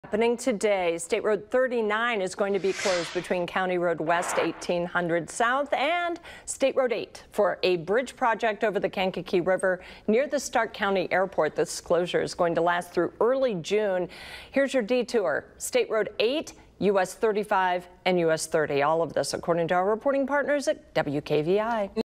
Happening today, State Road 39 is going to be closed between County Road West 1800 South and State Road 8 for a bridge project over the Kankakee River near the Starke County Airport. This closure is going to last through early June. Here's your detour. State Road 8, US 35 and US 30. All of this according to our reporting partners at WKVI.